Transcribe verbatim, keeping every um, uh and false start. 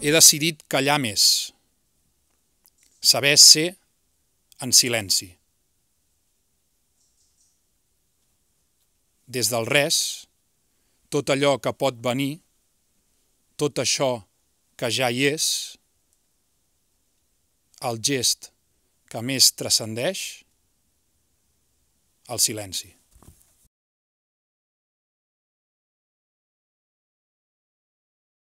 He decidit callar més, saber ser en silenci. Des del res, tot allò que pot venir, tot això que ja hi és, el gest que més transcendeix, el silenci.